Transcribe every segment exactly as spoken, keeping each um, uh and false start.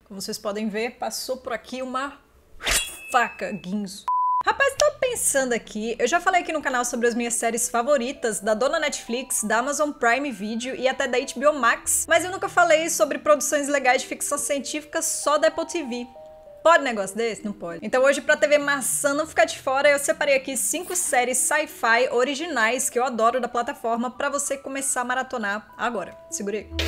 Como vocês podem ver, passou por aqui uma faca guinzo. Rapaz, tô pensando aqui, eu já falei aqui no canal sobre as minhas séries favoritas da dona Netflix, da Amazon Prime Video e até da H B O Max, mas eu nunca falei sobre produções legais de ficção científica só da Apple T V. Pode negócio desse? Não pode. Então hoje, pra T V Maçã não ficar de fora, eu separei aqui cinco séries sci-fi originais que eu adoro da plataforma pra você começar a maratonar agora. Segura aí.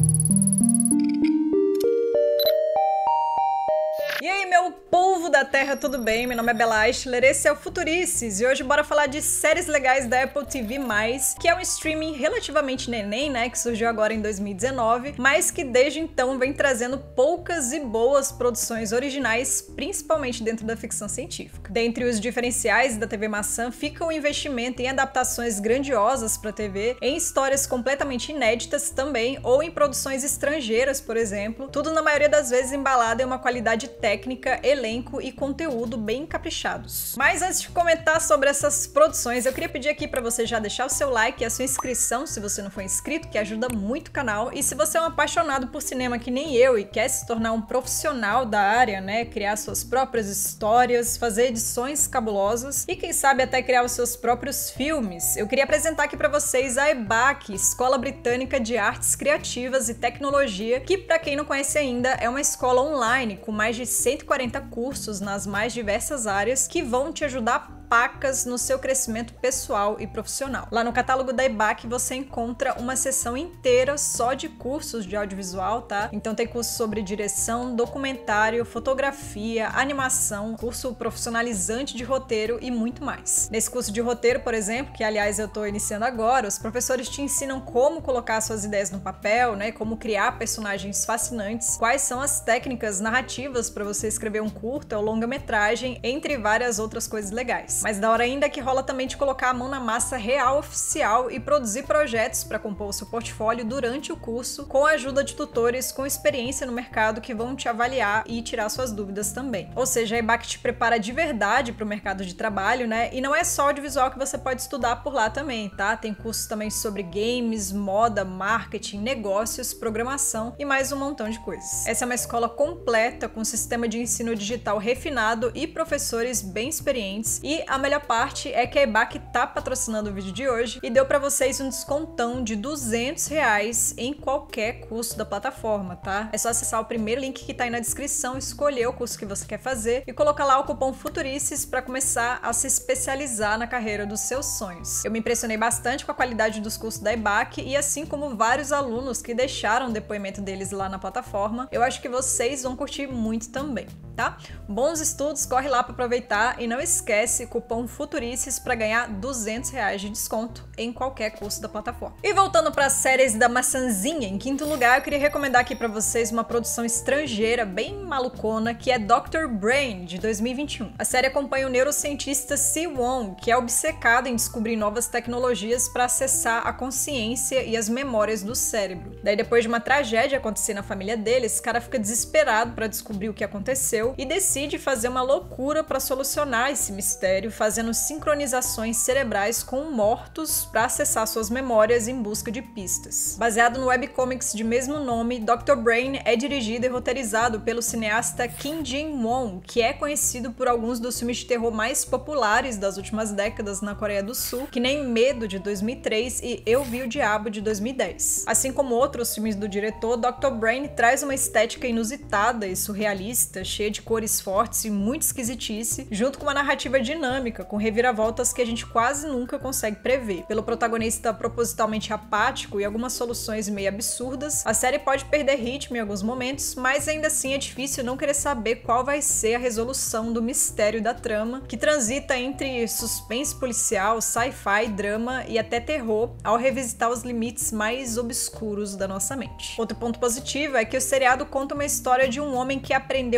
E aí, meu povo da terra, tudo bem? Meu nome é Bela Eichler, esse é o Futurices e hoje bora falar de séries legais da Apple T V mais, que é um streaming relativamente neném, né, que surgiu agora em dois mil e dezenove, mas que desde então vem trazendo poucas e boas produções originais, principalmente dentro da ficção científica. Dentre os diferenciais da T V Maçã fica o investimento em adaptações grandiosas para T V, em histórias completamente inéditas também, ou em produções estrangeiras, por exemplo, tudo na maioria das vezes embalado em uma qualidade técnica técnica, elenco e conteúdo bem caprichados. Mas antes de comentar sobre essas produções, eu queria pedir aqui para você já deixar o seu like e a sua inscrição se você não for inscrito, que ajuda muito o canal. E se você é um apaixonado por cinema que nem eu e quer se tornar um profissional da área, né, criar suas próprias histórias, fazer edições cabulosas e quem sabe até criar os seus próprios filmes, eu queria apresentar aqui para vocês a EBAC, Escola Britânica de Artes Criativas e Tecnologia, que para quem não conhece ainda é uma escola online com mais de cento e quarenta cursos nas mais diversas áreas que vão te ajudar pacas no seu crescimento pessoal e profissional. Lá no catálogo da EBAC você encontra uma seção inteira só de cursos de audiovisual, tá? Então tem curso sobre direção, documentário, fotografia, animação, curso profissionalizante de roteiro e muito mais. Nesse curso de roteiro, por exemplo, que aliás eu tô iniciando agora, os professores te ensinam como colocar suas ideias no papel, né? Como criar personagens fascinantes, quais são as técnicas narrativas para você escrever um curta ou longa-metragem, entre várias outras coisas legais. Mas da hora ainda que rola também de colocar a mão na massa real oficial e produzir projetos para compor o seu portfólio durante o curso, com a ajuda de tutores com experiência no mercado que vão te avaliar e tirar suas dúvidas também. Ou seja, a EBAC te prepara de verdade para o mercado de trabalho, né? E não é só audiovisual que você pode estudar por lá também, tá? Tem cursos também sobre games, moda, marketing, negócios, programação e mais um montão de coisas. Essa é uma escola completa com um sistema de ensino digital refinado e professores bem experientes, e a melhor parte é que a EBAC tá patrocinando o vídeo de hoje e deu pra vocês um descontão de duzentos reais em qualquer curso da plataforma, tá? É só acessar o primeiro link que tá aí na descrição, escolher o curso que você quer fazer e colocar lá o cupom Futurices pra começar a se especializar na carreira dos seus sonhos. Eu me impressionei bastante com a qualidade dos cursos da EBAC e assim como vários alunos que deixaram o depoimento deles lá na plataforma, eu acho que vocês vão curtir muito também, tá? Bons estudos, corre lá pra aproveitar e não esquece cupom Futurices para ganhar duzentos reais de desconto em qualquer curso da plataforma. E voltando para as séries da maçãzinha, em quinto lugar eu queria recomendar aqui para vocês uma produção estrangeira bem malucona que é doutor Brain, de dois mil e vinte e um. A série acompanha o neurocientista Si Wong, que é obcecado em descobrir novas tecnologias para acessar a consciência e as memórias do cérebro. Daí depois de uma tragédia acontecer na família dele, esse cara fica desesperado para descobrir o que aconteceu e decide fazer uma loucura para solucionar esse mistério, fazendo sincronizações cerebrais com mortos para acessar suas memórias em busca de pistas. Baseado no webcomics de mesmo nome, doutor Brain é dirigido e roteirizado pelo cineasta Kim Jin-won, que é conhecido por alguns dos filmes de terror mais populares das últimas décadas na Coreia do Sul, que nem Medo, de dois mil e três, e Eu Vi o Diabo, de dois mil e dez. Assim como outros filmes do diretor, doutor Brain traz uma estética inusitada e surrealista, cheia de cores fortes e muito esquisitice, junto com uma narrativa dinâmica, com reviravoltas que a gente quase nunca consegue prever. Pelo protagonista propositalmente apático e algumas soluções meio absurdas, a série pode perder ritmo em alguns momentos, mas ainda assim é difícil não querer saber qual vai ser a resolução do mistério da trama, que transita entre suspense policial, sci-fi, drama e até terror, ao revisitar os limites mais obscuros da nossa mente. Outro ponto positivo é que o seriado conta uma história de um homem que aprendeu a sentir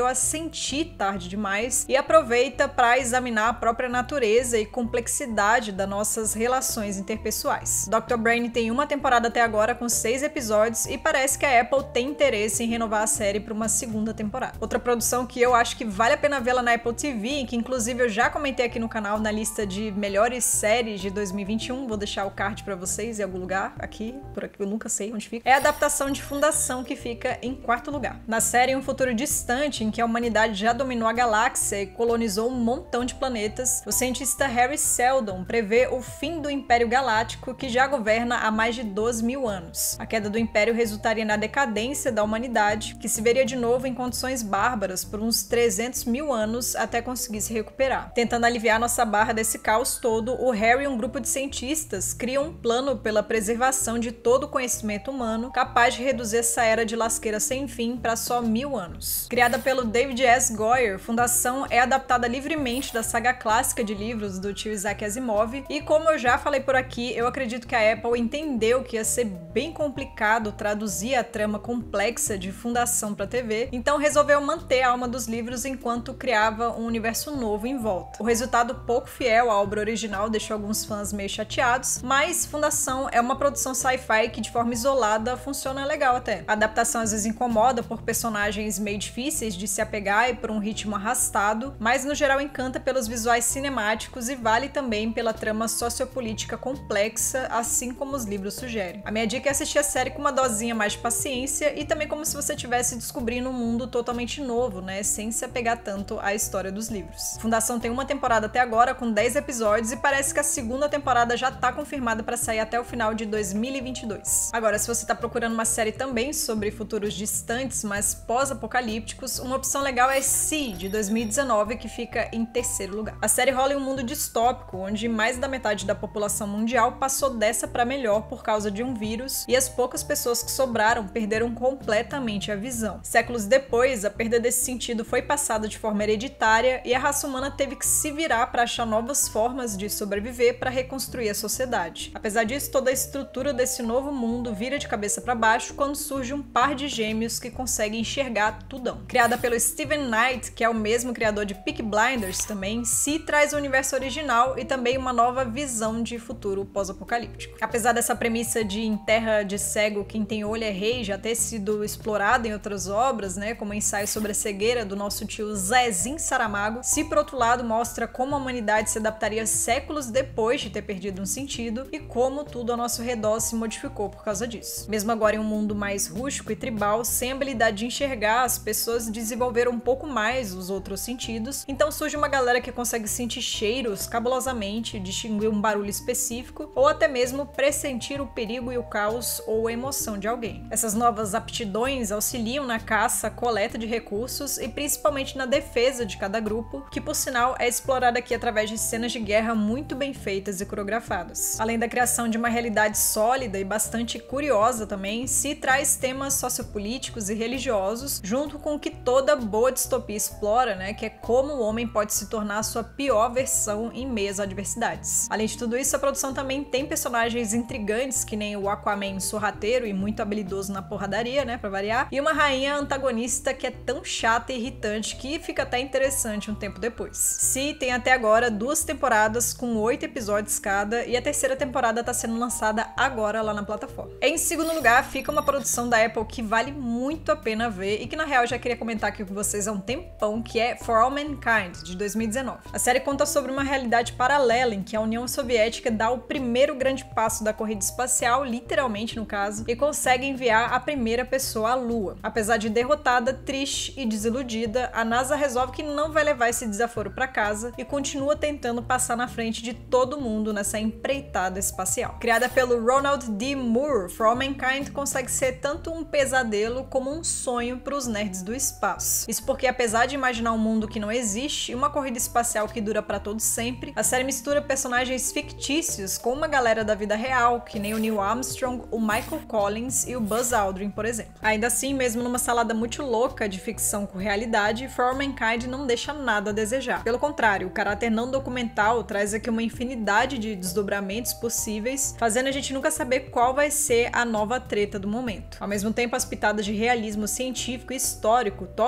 sentir tarde demais e aproveita para examinar a própria natureza e complexidade das nossas relações interpessoais. doutor Brain tem uma temporada até agora com seis episódios e parece que a Apple tem interesse em renovar a série para uma segunda temporada. Outra produção que eu acho que vale a pena vê-la na Apple T V, que inclusive eu já comentei aqui no canal na lista de melhores séries de dois mil e vinte e um, vou deixar o card pra vocês em algum lugar, aqui, por aqui, eu nunca sei onde fica, é a adaptação de Fundação, que fica em quarto lugar. Na série, em um futuro distante, em que a humanidade já dominou a galáxia e colonizou um montão de planetas, o cientista Harry Seldon prevê o fim do Império Galáctico, que já governa há mais de doze mil anos. A queda do Império resultaria na decadência da humanidade, que se veria de novo em condições bárbaras por uns trezentos mil anos até conseguir se recuperar. Tentando aliviar nossa barra desse caos todo, o Harry e um grupo de cientistas criam um plano pela preservação de todo o conhecimento humano, capaz de reduzir essa era de lasqueira sem fim para só mil anos. Criada pelo David S. Goyer, Fundação é adaptada livremente da saga clássica de livros do tio Isaac Asimov, e como eu já falei por aqui, eu acredito que a Apple entendeu que ia ser bem complicado traduzir a trama complexa de Fundação para T V, então resolveu manter a alma dos livros enquanto criava um universo novo em volta. O resultado pouco fiel à obra original deixou alguns fãs meio chateados, mas Fundação é uma produção sci-fi que de forma isolada funciona legal até. A adaptação às vezes incomoda por personagens meio difíceis de se apegar e por um ritmo arrastado, mas no geral encanta pelos visuais cinemáticos e vale também pela trama sociopolítica complexa, assim como os livros sugerem. A minha dica é assistir a série com uma dosinha mais de paciência e também como se você estivesse descobrindo um mundo totalmente novo, né, sem se apegar tanto à história dos livros. Fundação tem uma temporada até agora com dez episódios e parece que a segunda temporada já tá confirmada para sair até o final de dois mil e vinte e dois. Agora, se você tá procurando uma série também sobre futuros distantes, mas pós-apocalípticos, uma opção legal é Si, de dois mil e dezenove, que fica em terceiro lugar. A série rola em um mundo distópico, onde mais da metade da população mundial passou dessa para melhor por causa de um vírus, e as poucas pessoas que sobraram perderam completamente a visão. Séculos depois, a perda desse sentido foi passada de forma hereditária e a raça humana teve que se virar para achar novas formas de sobreviver para reconstruir a sociedade. Apesar disso, toda a estrutura desse novo mundo vira de cabeça para baixo quando surge um par de gêmeos que conseguem enxergar tudão. Criada pelo Steven Knight, que é o mesmo criador de Peaky Blinders também, Si traz o universo original e também uma nova visão de futuro pós-apocalíptico. Apesar dessa premissa de em terra de cego quem tem olho é rei já ter sido explorada em outras obras, né, como o ensaio sobre a cegueira do nosso tio Zezinho Saramago, Si, por outro lado, mostra como a humanidade se adaptaria séculos depois de ter perdido um sentido e como tudo ao nosso redor se modificou por causa disso. Mesmo agora em um mundo mais rústico e tribal, sem a habilidade de enxergar, as pessoas desenvolveram um pouco mais os outros sentidos, então surge uma galera que consegue sentir cheiros cabulosamente, distinguir um barulho específico ou até mesmo pressentir o perigo e o caos ou a emoção de alguém. Essas novas aptidões auxiliam na caça, coleta de recursos e principalmente na defesa de cada grupo, que por sinal é explorada aqui através de cenas de guerra muito bem feitas e coreografadas. Além da criação de uma realidade sólida e bastante curiosa também, Se traz temas sociopolíticos e religiosos, junto com o que toda boa distopia explora, né, que é como o homem pode se tornar a sua pior versão em meio às adversidades. Além de tudo isso, a produção também tem personagens intrigantes, que nem o Aquaman sorrateiro e muito habilidoso na porradaria, né, pra variar, e uma rainha antagonista que é tão chata e irritante que fica até interessante um tempo depois. Si tem até agora duas temporadas com oito episódios cada e a terceira temporada tá sendo lançada agora lá na plataforma. Em segundo lugar, fica uma produção da Apple que vale muito a pena ver e que na real eu já queria comentar aqui com vocês há um tempão, que é For All Mankind, de dois mil e dezenove. A série conta sobre uma realidade paralela em que a União Soviética dá o primeiro grande passo da corrida espacial, literalmente no caso, e consegue enviar a primeira pessoa à Lua. Apesar de derrotada, triste e desiludida, a NASA resolve que não vai levar esse desaforo para casa e continua tentando passar na frente de todo mundo nessa empreitada espacial. Criada pelo Ronald D. Moore, For All Mankind consegue ser tanto um pesadelo como um sonho para os nerds do espaço. Isso porque, apesar de imaginar um mundo que não existe e uma corrida espacial que dura para todo sempre, a série mistura personagens fictícios com uma galera da vida real, que nem o Neil Armstrong, o Michael Collins e o Buzz Aldrin, por exemplo. Ainda assim, mesmo numa salada muito louca de ficção com realidade, For All Mankind não deixa nada a desejar. Pelo contrário, o caráter não documental traz aqui uma infinidade de desdobramentos possíveis, fazendo a gente nunca saber qual vai ser a nova treta do momento. Ao mesmo tempo, as pitadas de realismo científico e histórico tornam a série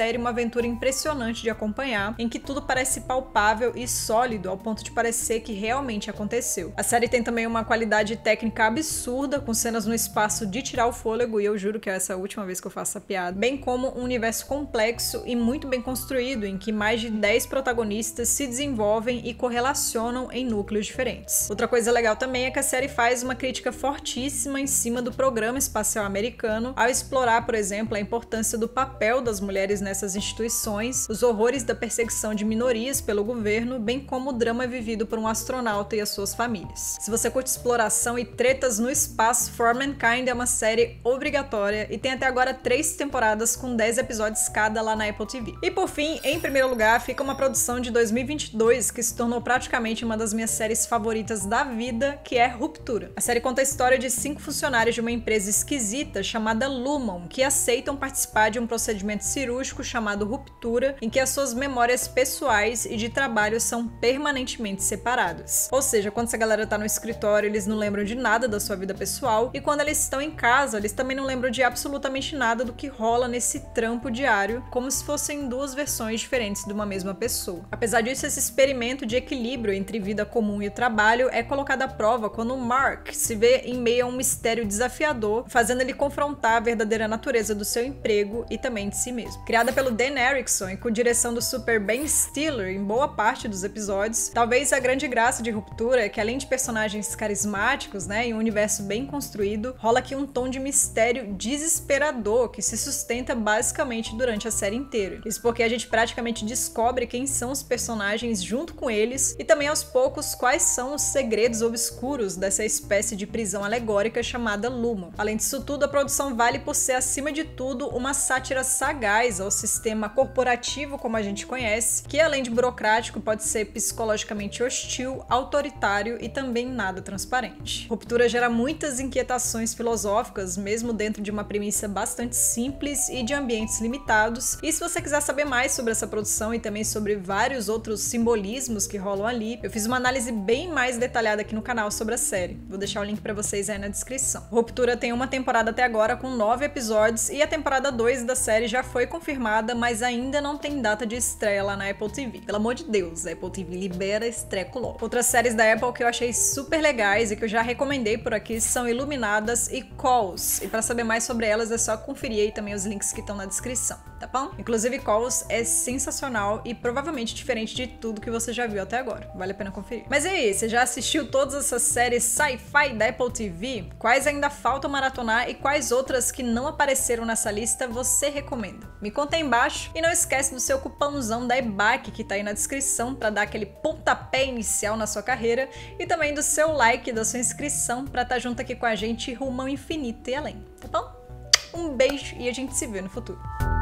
série uma aventura impressionante de acompanhar, em que tudo parece palpável e sólido ao ponto de parecer que realmente aconteceu. A série tem também uma qualidade técnica absurda, com cenas no espaço de tirar o fôlego, e eu juro que essa é a última vez que eu faço essa piada, bem como um universo complexo e muito bem construído, em que mais de dez protagonistas se desenvolvem e correlacionam em núcleos diferentes. Outra coisa legal também é que a série faz uma crítica fortíssima em cima do programa espacial americano, ao explorar, por exemplo, a importância do papel das mulheres nessas instituições, os horrores da perseguição de minorias pelo governo, bem como o drama vivido por um astronauta e as suas famílias. Se você curte exploração e tretas no espaço, For Mankind é uma série obrigatória e tem até agora três temporadas com dez episódios cada lá na Apple T V. E por fim, em primeiro lugar, fica uma produção de dois mil e vinte e dois que se tornou praticamente uma das minhas séries favoritas da vida, que é Ruptura. A série conta a história de cinco funcionários de uma empresa esquisita chamada Lumon, que aceitam participar de um procedimento cirúrgico chamado Ruptura, em que as suas memórias pessoais e de trabalho são permanentemente separadas. Ou seja, quando essa galera tá no escritório, eles não lembram de nada da sua vida pessoal, e quando eles estão em casa, eles também não lembram de absolutamente nada do que rola nesse trampo diário, como se fossem duas versões diferentes de uma mesma pessoa. Apesar disso, esse experimento de equilíbrio entre vida comum e o trabalho é colocado à prova quando Mark se vê em meio a um mistério desafiador, fazendo ele confrontar a verdadeira natureza do seu emprego e também de si mesmo. Criada pelo Dan Erickson e com direção do super Ben Stiller em boa parte dos episódios, talvez a grande graça de Ruptura é que, além de personagens carismáticos, né, e um universo bem construído, rola aqui um tom de mistério desesperador que se sustenta basicamente durante a série inteira. Isso porque a gente praticamente descobre quem são os personagens junto com eles e também aos poucos quais são os segredos obscuros dessa espécie de prisão alegórica chamada Lumon. Além disso tudo, a produção vale por ser, acima de tudo, uma sátira sagaz ao sistema corporativo como a gente conhece, que além de burocrático pode ser psicologicamente hostil, autoritário e também nada transparente. Ruptura gera muitas inquietações filosóficas, mesmo dentro de uma premissa bastante simples e de ambientes limitados. E se você quiser saber mais sobre essa produção e também sobre vários outros simbolismos que rolam ali, eu fiz uma análise bem mais detalhada aqui no canal sobre a série. Vou deixar o link pra vocês aí na descrição. Ruptura tem uma temporada até agora com nove episódios e a temporada dois da série já foi confirmada, mas ainda não tem data de estreia lá na Apple T V. Pelo amor de Deus, a Apple T V libera estreco logo. Outras séries da Apple que eu achei super legais e que eu já recomendei por aqui são Iluminadas e Calls. E pra saber mais sobre elas é só conferir aí também os links que estão na descrição, tá bom? Inclusive Calls é sensacional e provavelmente diferente de tudo que você já viu até agora. Vale a pena conferir. Mas e aí, você já assistiu todas essas séries sci-fi da Apple T V? Quais ainda faltam maratonar e quais outras que não apareceram nessa lista você recomenda? Me conta aí embaixo e não esquece do seu cupãozão da E B A C que tá aí na descrição para dar aquele pontapé inicial na sua carreira e também do seu like, da sua inscrição para estar junto aqui com a gente rumo ao infinito e além, tá bom? Um beijo e a gente se vê no futuro.